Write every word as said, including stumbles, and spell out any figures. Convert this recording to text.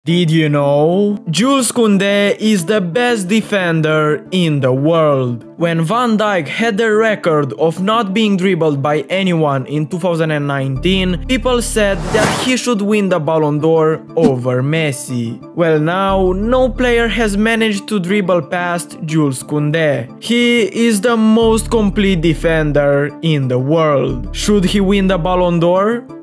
Did you know? Jules Koundé is the best defender in the world. When Van Dijk had the record of not being dribbled by anyone in two thousand nineteen, people said that he should win the Ballon d'Or over Messi. Well, now, no player has managed to dribble past Jules Koundé. He is the most complete defender in the world. Should he win the Ballon d'Or?